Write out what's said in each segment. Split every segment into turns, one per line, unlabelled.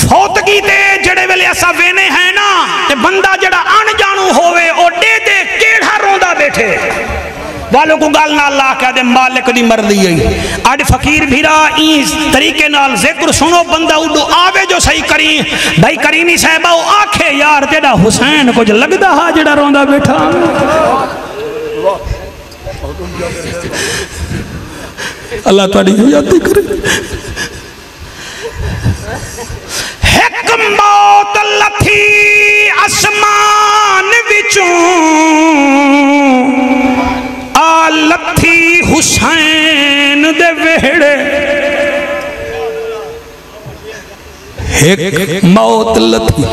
فوتگی تے جڑے ویلے اسا وینے ہیں نا تے بندہ جڑا ان جانو ہوئے او دے دے کیڑا روندا بیٹھے والوں کو گال نہ اللہ کہہ دے مالک دی مرضی ہے آج فقیر بھیرا اس طریقے نال ذکر سنو بندہ اڈو آوے جو صحیح کریں بھائی کریمی صاحبہ او آکھے یار تیڑا حسین کچھ لگدا ہا جڑا روندا بیٹھا اللہ تواڈی حیاتی کرے ایک موت لتھی آسمان وچوں آ لتھی حسین دے ویڑے ایک موت لتھی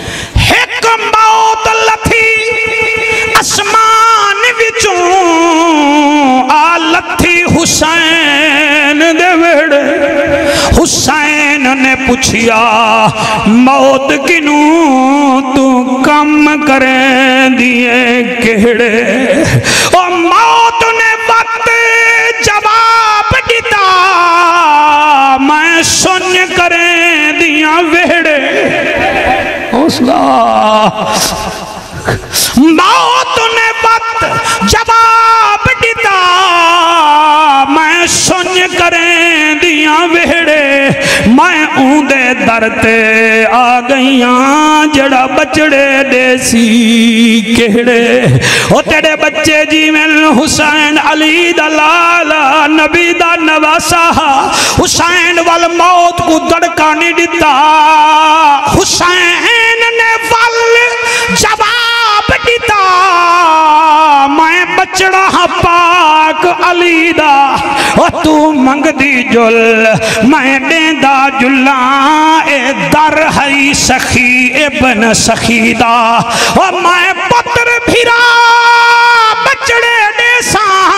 آسمان وچوں آ لتھی حسین دے ویڑے حسین نے پوچھیا موت کنوں تو کم کریں دیئے کہڑے او موت نے وقت جواب دیتا میں سن کریں دیاں ویڑے حوصلہ موت نے وقت جواب دیتا میں سن کریں دیاں ویڑے میں اوندے درتے آ گئیاں جڑا بچڑے دے سی کہڑے او تیرے بچے جی میں حسین علی دا لالا نبی دا نواسا حسین والموت کو دڑکا نہیں دیتا حسین نے جواب دیتا میں بچڑا پاک علی دا او تو منگ دی جل میں دیندہ جلان اے در ہے سخی ابن سخی دا او میں پتر بھیرا بچڑے دیساں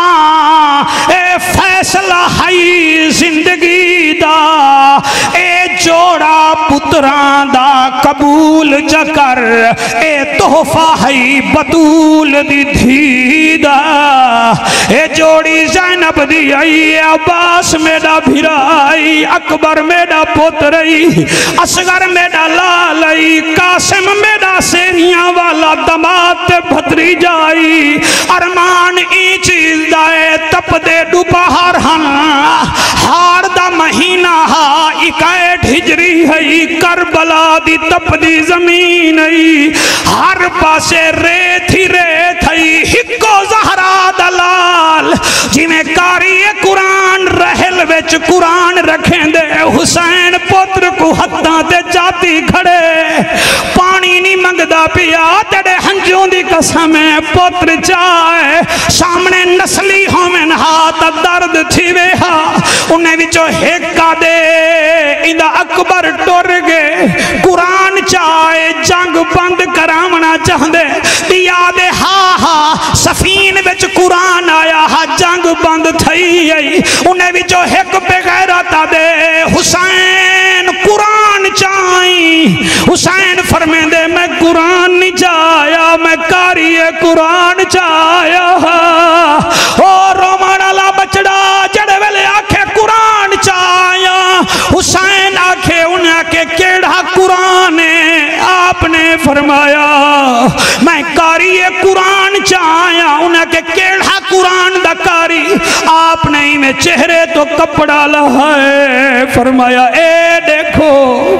اے فیصلہ ہے زندگی دا اے جوڑا پتران دا قبول جکر اے تحفہ ہے بطول دی دھیدہ اے جوڑی زینب دی آئی عباس میڈا بھیرائی اکبر میڈا پترائی اصغر میڈا لالائی قاسم میڈا سیریاں والا دمات بھتری جائی ارمان ای چیز دائے تپ دے دوپہر ہن ہار دا مہینہ ہا اکائٹ ہجری ہے کربلا دی تپ دی زمین ہے ہر پاسے ریت ہی ریت ہے ہکو زہرا دلال جی میں کاری قرآن رہل وچ قرآن رکھیں دے حسین پتر کو حتاں تے جاتی کھڑے پانی نہیں منگدا پیا تیرے ہنجوں دی قسم پتر چائے سامنے نسلی ہومن ہاتھ درد تھی وے ہا انہیں وچو ہیکا دے اندہ اکبر ٹور گے قرآن چائے جنگ بند کرامنا چاہندے دیا دے ہا سفین وچ قرآن آیا ہا جنگ بند تھئی انہیں وچو ہیک بغیرتا دے حسین قرآن چائیں حسین فرمیں دے میں قرآن نہیں چاہیا میں کاری قرآن چاہیا اور رومان اللہ بچڑا جڑے ویلے آکھے قرآن چاہیا حسین آکھے انہیں آکھے کیڑا قرآن ہے آپ نے فرمایا میں کاری قرآن چاہیا انہیں آکھے کیڑا قرآن دا کاری آپ نے میں چہرے تو کپڑا لہائے فرمایا اے دیکھو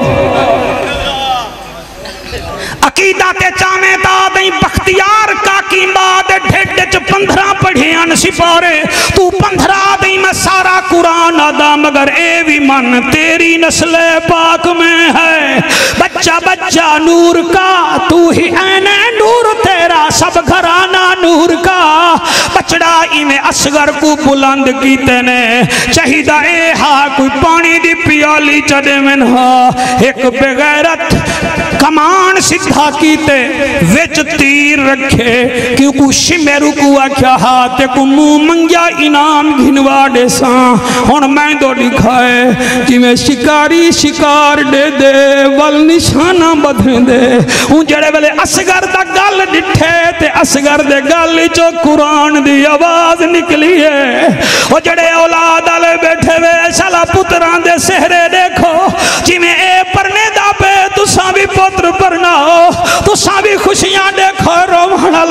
عقیدہ تے چامے دادیں بختیار کاکی ماد ڈھیڈ چ 15 پڑھیاں سپارے تو 15 دیں میں سارا قرآن آدھا مگر اے بھی من تیری نسل پاک میں ہے بچہ بچہ نور کا تو ہی این نور تیرا سب گھرانا نور کا بچڑا میں اصغر کو بلند کیتے نے چاہیدہ اے ہاں کوئی پانی دی پیالی چڑے من ہاں ایک بغیرت کمان سدھا کیتے وچ تیر رکھے کیونکہ شمیرو کو آکھیا ہاتھ کو منہ منگیا انعام گھنوا دے ساں ہون میں دو دکھائے کہ میں شکاری شکار دے دے وال نشانہ بدھن دے ان جڑے والے اصغر دا گل ڈٹھے تے اصغر دے گل چو قرآن دی آواز نکلی ہے وہ جڑے اولاد آلے بیٹھے وے شالا پتران دے سہرے دیکھو جی میں اے پرنے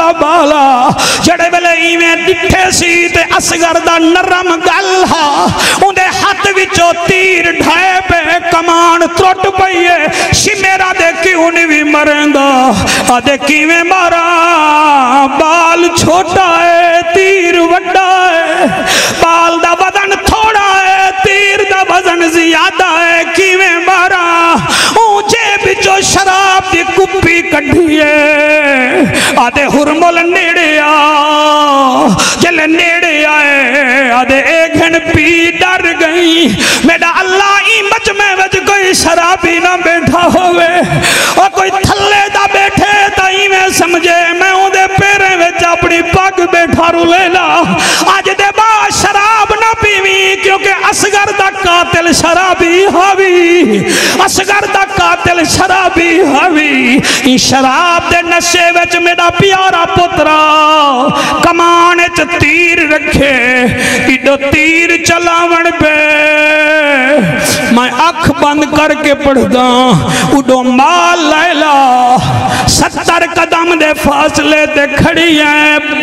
بالا جڑے ویلے ایویں ڈٹھے سی تے اصغر دا نرم گل ہا اندے ہاتھ وچوں تیر ڈھائے پہ کمان ترٹ پئیے شمیرا دے کیوں نہیں بھی مرندا آدھے کیویں مارا بال چھوٹا ہے تیر وڈا ہے بال دا وزن تھوڑا ہے تیر دا وزن زیادہ ہے کیویں مارا اونچے بچو شراب دی کپی کڈھیے آدھے ہرمل نیڑے آ جلے نیڑے آئے آدھے ایک گھن پی ڈر گئی میڈا اللہ ای مجمع وچ کوئی شرابی نہ بیٹھا ہوئے اور کوئی تھلے دا بیٹھے تا ہی میں سمجھے میں ہوں دے پیرے وچ اپنی پاک بیٹھا رو لینا آج دے با شراب نہ پیوی کیونکہ اصغر دا قاتل شرابی ہوئی اصغر دا قاتل شرابی ہوئی ای شراب دے نشے وچ میرا پیارا پترا کمان چ تیر رکھے ایڈو تیر چلاون پہ میں اکھ بند کر کے پڑھدا اڈو مال لیلا 70 قدم دے فاصلے تے کھڑی ہے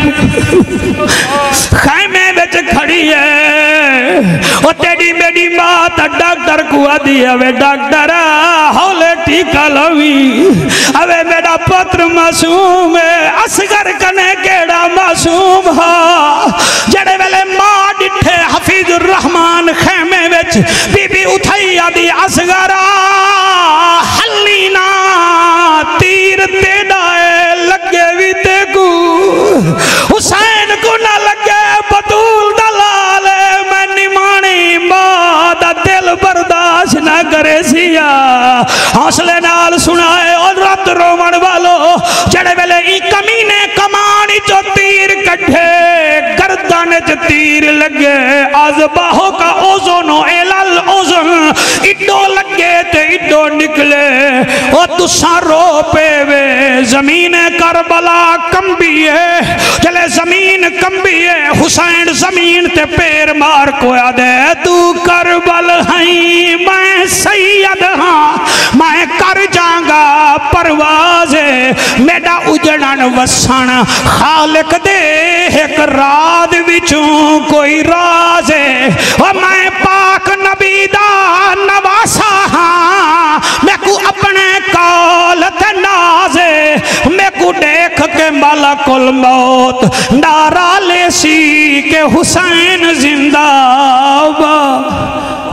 خیمے وچ کھڑی ہے او تیری میری ماں تا ڈاکٹر کو آدھی اوے ڈاکٹر ہولے ٹیکا لوی اوے میرا پتر معصوم ہے اصغر کنے کیڑا معصوم ہا جڑے ویلے ماں ڈٹھے حفیظ الرحمن خیمے وچ بی بی اٹھائی آدھی اصغرہ حلینا تیر تیڑا ہے لگے وی تے کو حسین کو نہ لگے بطول دلال میں نمانی ماں دا دل برداشت نہ کرے سیا حوصلے نال سنائے اور رات رومن والو جڑے ویلے ای کمینے کمانی چو تیر کٹھے گردان چو تیر لگے آزباہوں کا اوزنو ایلال اوزن اڈو لگے تے اڈو نکلے او تساں رو پے وے زمین کربلا کمبیے چلے زمین کمبیے حسین زمین تے پیر مار کو آدھے تو کربل ہیں میں سید ہاں میں کر جانگا پروازے میڈا اجڑن وسن خالق دے ایک راد وچوں کوئی رازے اور میں پاک نبی دا نواسا ہاں میں کو اپنے کالت نازے میں کو دیکھ کے ملک الموت نعرہ لے سی کہ حسین زندہ با